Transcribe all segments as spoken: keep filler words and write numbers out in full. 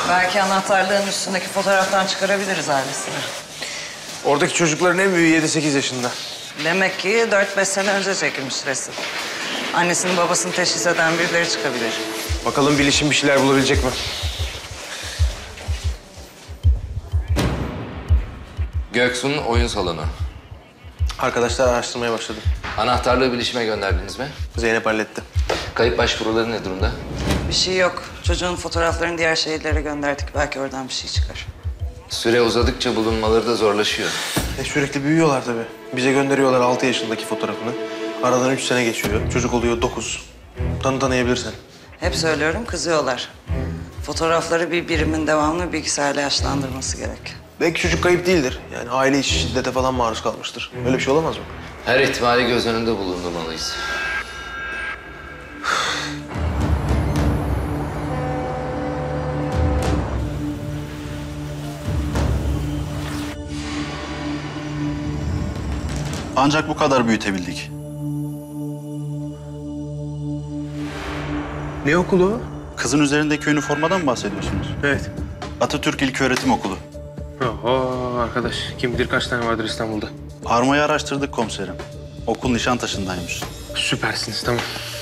Belki anahtarlığın üstündeki fotoğraftan çıkarabiliriz ailesini. Oradaki çocukların en büyüğü yedi sekiz yaşında. Demek ki dört beş sene önce çekilmiş resim. Annesinin babasını teşhis eden birileri çıkabilir. Bakalım bilişim bir şeyler bulabilecek mi? Göksu'nun oyun salonu. Arkadaşlar araştırmaya başladı. Anahtarlığı bilişime gönderdiniz mi? Zeynep halletti. Kayıp başvuruları ne durumda? Bir şey yok. Çocuğun fotoğraflarını diğer şehirlere gönderdik. Belki oradan bir şey çıkar. Süre uzadıkça bulunmaları da zorlaşıyor. E sürekli büyüyorlar tabii. Bize gönderiyorlar altı yaşındaki fotoğrafını. Aradan üç sene geçiyor. Çocuk oluyor dokuz. Tanı tanıyabilirsen. Hep söylüyorum, kızıyorlar. Fotoğrafları bir birimin devamlı bilgisayarla yaşlandırması gerek. Belki çocuk kayıp değildir. Yani aile içi şiddete falan maruz kalmıştır. Öyle bir şey olamaz mı? Her ihtimali göz önünde bulundurmalıyız. Ancak bu kadar büyütebildik. Ne okulu o? Kızın üzerindeki üniformadan mı bahsediyorsunuz? Evet. Atatürk İlköğretim Okulu. Oho arkadaş. Kim bilir kaç tane vardır İstanbul'da. Armayı araştırdık komiserim. Okul Nişantaşı'ndaymış. Süpersiniz tamam.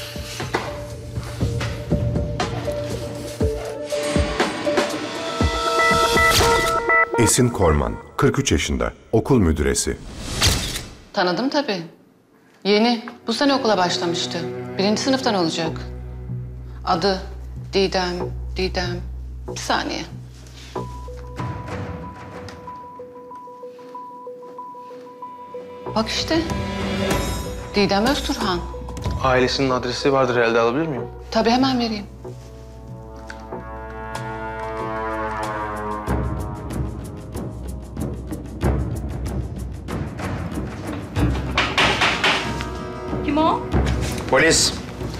Esin Korman, kırk üç yaşında, okul müdüresi. Tanıdım tabii. Yeni. Bu sene okula başlamıştı. Birinci sınıftan olacak. Adı Didem, Didem. Bir saniye. Bak işte. Didem Özturhan. Ailesinin adresi vardır herhalde, alabilir miyim? Tabii hemen vereyim. Kim o? Polis.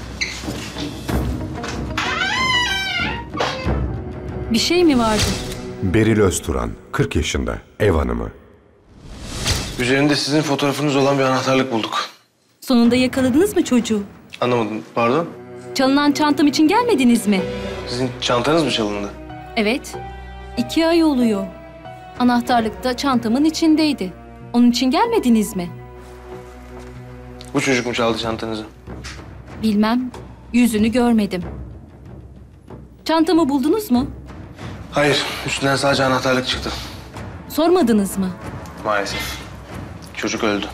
Bir şey mi vardı? Beril Özturan, kırk yaşında, ev hanımı. Üzerinde sizin fotoğrafınız olan bir anahtarlık bulduk. Sonunda yakaladınız mı çocuğu? Anlamadım, pardon. Çalınan çantam için gelmediniz mi? Sizin çantanız mı çalındı? Evet. İki ay oluyor. Anahtarlık da çantamın içindeydi. Onun için gelmediniz mi? Bu çocuk mu çaldı çantanızı? Bilmem. Yüzünü görmedim. Çantamı buldunuz mu? Hayır, üstünden sadece anahtarlık çıktı. Sormadınız mı? Maalesef. Çocuk öldü.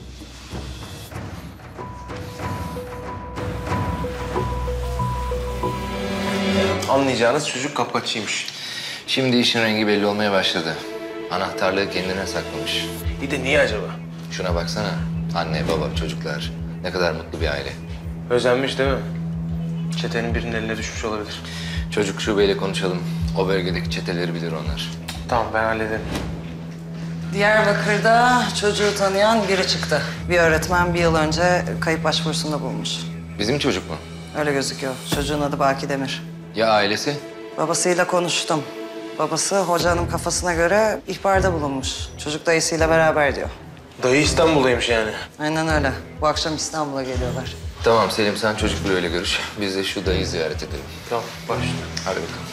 Anlayacağınız çocuk kapkaççıymış. Şimdi işin rengi belli olmaya başladı. Anahtarlığı kendine saklamış. Bir de niye acaba? Şuna baksana. Anne, baba, çocuklar. Ne kadar mutlu bir aile. Özenmiş değil mi? Çetenin birinin eline düşmüş olabilir. Çocuk şubeyle konuşalım. O bölgedeki çeteleri bilir onlar. Tamam, ben hallederim. Diyarbakır'da çocuğu tanıyan biri çıktı. Bir öğretmen bir yıl önce kayıp başvurusunda bulmuş. Bizim çocuk mu? Öyle gözüküyor. Çocuğun adı Baki Demir. Ya ailesi? Babasıyla konuştum. Babası hocanın kafasına göre ihbarda bulunmuş. Çocuk dayısıyla beraber diyor. Dayı İstanbul'daymış yani. Aynen öyle. Bu akşam İstanbul'a geliyorlar. Tamam Selim, sen çocuk büroyla görüş. Biz de şu dayıyı ziyaret edelim. Tamam, başla. Hadi bakalım.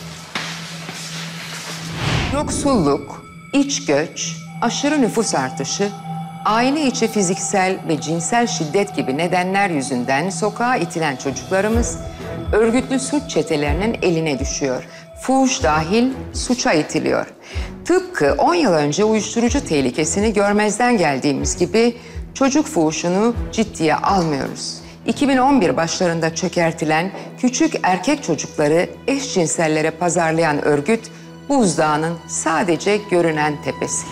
Yoksulluk, iç göç, aşırı nüfus artışı, aile içi fiziksel ve cinsel şiddet gibi nedenler yüzünden sokağa itilen çocuklarımız örgütlü suç çetelerinin eline düşüyor. Fuhuş dahil suça itiliyor. Tıpkı on yıl önce uyuşturucu tehlikesini görmezden geldiğimiz gibi çocuk fuhuşunu ciddiye almıyoruz. iki bin on bir başlarında çökertilen küçük erkek çocukları eşcinsellere pazarlayan örgüt buzdağının sadece görünen tepesi.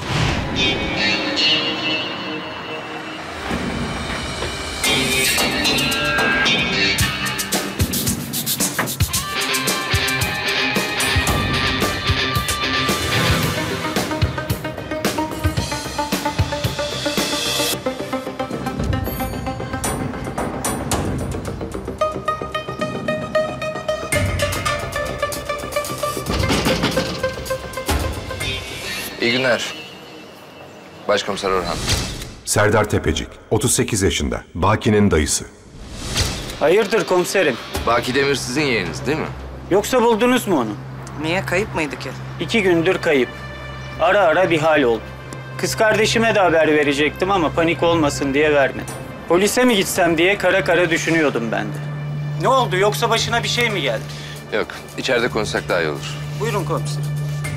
İyi günler. Başkomiser Orhan. Serdar Tepecik, otuz sekiz yaşında, Baki'nin dayısı. Hayırdır komiserim? Baki Demir sizin yeğeniniz değil mi? Yoksa buldunuz mu onu? Niye, kayıp mıydı ki? İki gündür kayıp. Ara ara bir hal oldu. Kız kardeşime de haber verecektim ama panik olmasın diye vermedim. Polise mi gitsem diye kara kara düşünüyordum ben de. Ne oldu, yoksa başına bir şey mi geldi? Yok, içeride konuşsak daha iyi olur. Buyurun komiserim.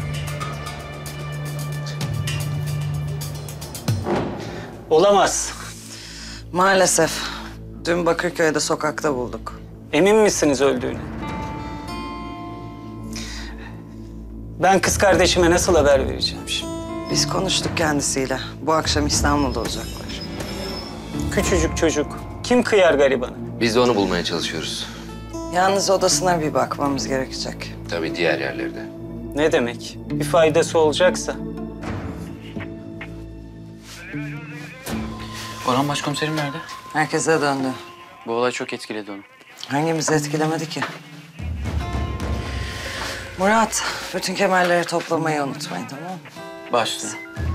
Olamaz. Maalesef. Dün Bakırköy'de sokakta bulduk. Emin misiniz öldüğüne? Ben kız kardeşime nasıl haber vereceğim şimdi? Biz konuştuk kendisiyle. Bu akşam İstanbul'da olacaklar. Küçücük çocuk. Kim kıyar garibanı? Biz de onu bulmaya çalışıyoruz. Yalnız odasına bir bakmamız gerekecek. Tabii diğer yerlerde. Ne demek? Bir faydası olacaksa. Orhan başkomiserim nerede? Herkese döndü. Bu olay çok etkiledi onu. Hangimizi etkilemedi ki? Murat, bütün kemerleri toplamayı unutmayın, tamam mı? Başla.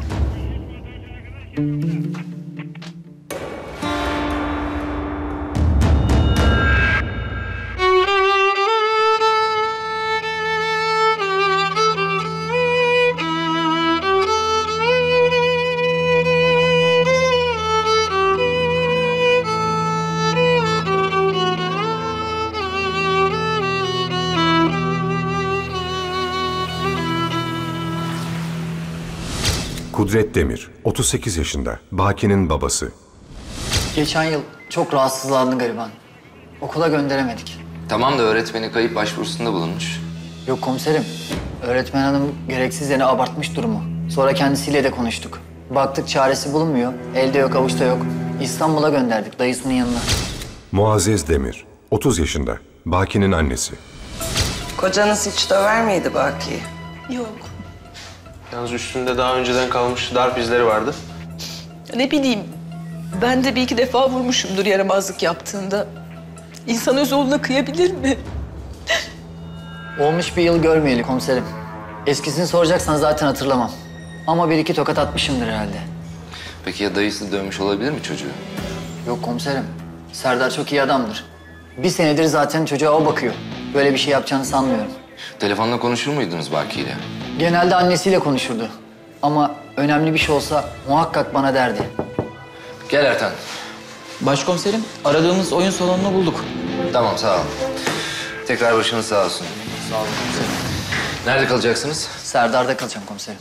Kudret Demir, otuz sekiz yaşında, Baki'nin babası. Geçen yıl çok rahatsızlandı gariban. Okula gönderemedik. Tamam da öğretmeni kayıp başvurusunda bulunmuş. Yok komiserim. Öğretmen hanım gereksiz yere abartmış durumu. Sonra kendisiyle de konuştuk. Baktık çaresi bulunmuyor. Elde yok, avuçta yok. İstanbul'a gönderdik dayısının yanına. Muazzez Demir, otuz yaşında, Baki'nin annesi. Kocanız hiç döver miydi Baki'yi? Yok. Yalnız üstünde daha önceden kalmış darp izleri vardı. Ne bileyim, ben de bir iki defa vurmuşumdur yaramazlık yaptığında. İnsan öz oğluna kıyabilir mi? Olmuş bir yıl görmeyeli komiserim. Eskisini soracaksan zaten hatırlamam. Ama bir iki tokat atmışımdır herhalde. Peki ya dayısı dövmüş olabilir mi çocuğu? Yok komiserim. Serdar çok iyi adamdır. Bir senedir zaten çocuğa o bakıyor. Böyle bir şey yapacağını sanmıyorum. Telefonla konuşur muydunuz Baki ile? Genelde annesiyle konuşurdu. Ama önemli bir şey olsa muhakkak bana derdi. Gel Ertan. Başkomiserim, aradığımız oyun salonunu bulduk. Tamam, sağ ol. Tekrar başınız sağ olsun. Sağ olun komiserim. Nerede kalacaksınız? Serdar'da kalacağım komiserim.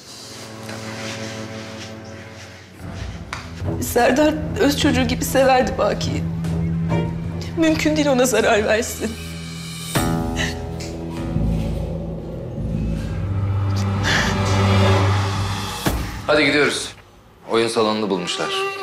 Serdar öz çocuğu gibi severdi Baki'yi. Mümkün değil ona zarar versin. Hadi gidiyoruz. Oyun salonunu bulmuşlar.